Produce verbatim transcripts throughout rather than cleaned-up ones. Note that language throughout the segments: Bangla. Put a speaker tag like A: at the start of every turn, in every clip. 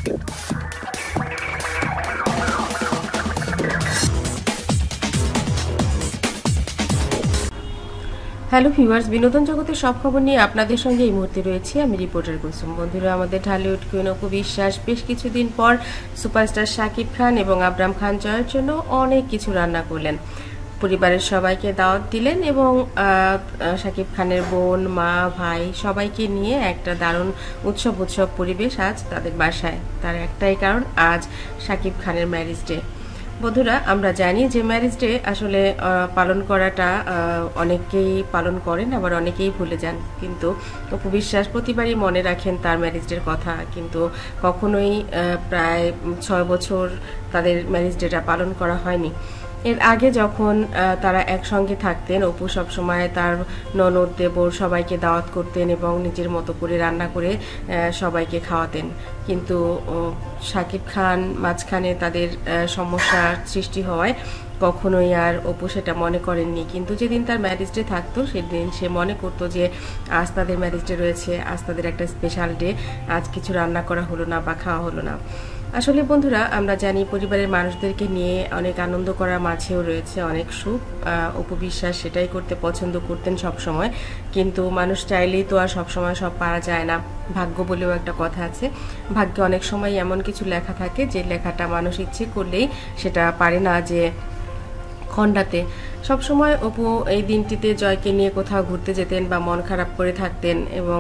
A: হ্যালো ভিউয়ার্স, বিনোদন জগতের সব খবর নিয়ে আপনাদের সঙ্গে এই মুহূর্তে রয়েছি আমি রিপোর্টার কুসুম। বন্ধুরা, আমাদের ঢালিউড কুইন অপু বিশ্বাস বেশ কিছুদিন পর সুপারস্টার শাকিব খান এবং আবরাম খান জয়ের জন্য অনেক কিছু রান্না করলেন। পরিবারের সবাইকে দাওয়াত দিলেন এবং শাকিব খানের বোন, মা, ভাই সবাইকে নিয়ে একটা দারুণ উৎসব উৎসব পরিবেশ আজ তাদের বাসায়। তার একটাই কারণ, আজ শাকিব খানের ম্যারেজ ডে। বন্ধুরা, আমরা জানি যে ম্যারেজ ডে আসলে পালন করাটা অনেকেই পালন করেন, আবার অনেকেই ভুলে যান। কিন্তু অপু বিশ্বাস প্রতিবারই মনে রাখেন তার ম্যারেজ ডের কথা, কিন্তু কখনোই প্রায় ছয় বছর তাদের ম্যারেজ ডেটা পালন করা হয়নি। এর আগে যখন তারা একসঙ্গে থাকতেন, অপু সবসময় তার ননদ, দেবর সবাইকে দাওয়াত করতেন এবং নিজের মতো করে রান্না করে সবাইকে খাওয়াতেন। কিন্তু শাকিব খান মাঝখানে তাদের সমস্যার সৃষ্টি হওয়ায় কখনোই আর অপু সেটা মনে করেননি। কিন্তু যেদিন তার ম্যারেজ ডে থাকতো সেদিন সে মনে করতো যে আজ তাদের ম্যারেজ ডে রয়েছে, আজ তাদের একটা স্পেশাল ডে, আজ কিছু রান্না করা হলো না বা খাওয়া হলো না। আসলে বন্ধুরা, আমরা জানি পরিবারের মানুষদেরকে নিয়ে অনেক আনন্দ করার মাঝেও রয়েছে অনেক সুখ। অপু বিশ্বাস সেটাই করতে পছন্দ করতেন সব সময়, কিন্তু মানুষ চাইলেই তো আর সবসময় সব পারা যায় না। ভাগ্য বলেও একটা কথা আছে, ভাগ্যে অনেক সময় এমন কিছু লেখা থাকে যে লেখাটা মানুষ ইচ্ছে করলেই সেটা পারে না যে খণ্ডাতে। সবসময় অপু এই দিনটিতে জয়কে নিয়ে কোথাও ঘুরতে যেতেন বা মন খারাপ করে থাকতেন এবং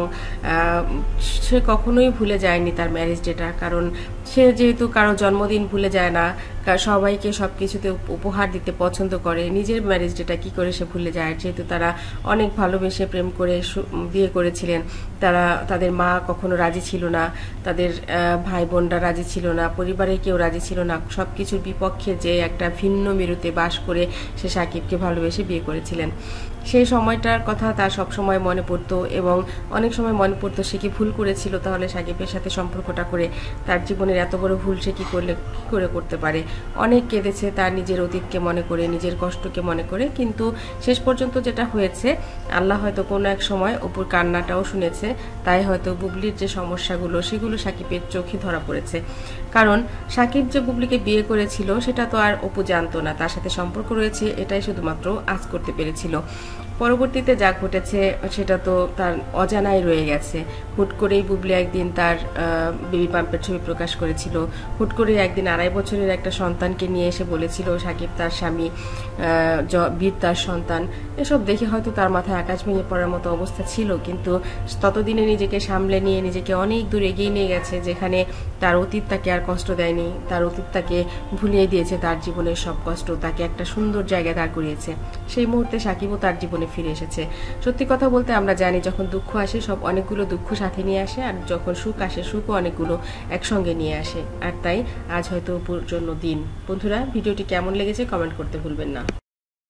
A: সে কখনোই ভুলে যায়নি তার ম্যারেজ ডেটা। কারণ সে যেহেতু কারো জন্মদিন ভুলে যায় না, সবাইকে সব কিছুতে উপহার দিতে পছন্দ করে, নিজের ম্যারেজ ডেটা কী করে সে ভুলে যায়? যেহেতু তারা অনেক ভালোবেসে প্রেম করে বিয়ে করেছিলেন, তারা তাদের মা কখনো রাজি ছিল না, তাদের ভাই বোনরা রাজি ছিল না, পরিবারের কেউ রাজি ছিল না। সব কিছুর বিপক্ষে যে একটা ভিন্ন মেরুতে বাস করে সে সাকিবকে ভালোবেসে বিয়ে করেছিলেন। সেই সময়টার কথা তার সব সময় মনে পড়তো এবং অনেক সময় মনে পড়তো সে কি ভুল করেছিল, তাহলে সাকিবের সাথে সম্পর্কটা করে। তার জীবনের এত বড় ভুল সে কী করলে কী করে করতে পারে? অনেক কেঁদেছে তার নিজের অতীতকে মনে করে, নিজের কষ্টকে মনে করে। কিন্তু শেষ পর্যন্ত যেটা হয়েছে, আল্লাহ হয়তো কোনো এক সময় অপুর কান্নাটাও শুনেছে, তাই হয়তো বুবলির যে সমস্যাগুলো সেগুলো সাকিবের চোখে ধরা পড়েছে। কারণ সাকিব যে বুবলিকে বিয়ে করেছিল সেটা তো আর অপু জানতো না, তার সাথে সম্পর্ক রয়েছে এটাই শুধুমাত্র আজ করতে পেরেছিল। পরবর্তীতে যা ঘটেছে সেটা তো তার অজানাই রয়ে গেছে। হুট করেই বুবলি একদিন তার বেবি পাম্পের ছবি প্রকাশ করেছিল, হুট করেই একদিন আড়াই বছরের একটা সন্তানকে নিয়ে এসে বলেছিল সাকিব তার স্বামী, বীর তার সন্তান। এসব দেখে হয়তো তার মাথায় আকাশ ভেঙে পড়ার মতো অবস্থা ছিল, কিন্তু ততদিনে নিজেকে সামলে নিয়ে নিজেকে অনেক দূর এগিয়ে নিয়ে গেছে, যেখানে তার অতীত তাকে আর কষ্ট দেয়নি, তার অতীত তাকে ভুলিয়ে দিয়েছে তার জীবনের সব কষ্ট, তাকে একটা সুন্দর জায়গায় দাঁড় করিয়েছে। সেই মুহূর্তে সাকিবও তার জীবনে ফিরে এসেছে। সত্যি কথা বলতে আমরা জানি যখন দুঃখ আসে সব অনেকগুলো দুঃখ সাথে নিয়ে আসে, আর যখন সুখ আসে সুখও অনেকগুলো একসঙ্গে নিয়ে আসে। আর তাই আজ হয়তো অপুর জন্য দিন। বন্ধুরা, ভিডিওটি কেমন লেগেছে কমেন্ট করতে ভুলবেন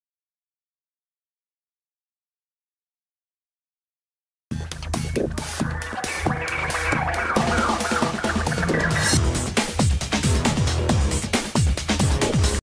A: না।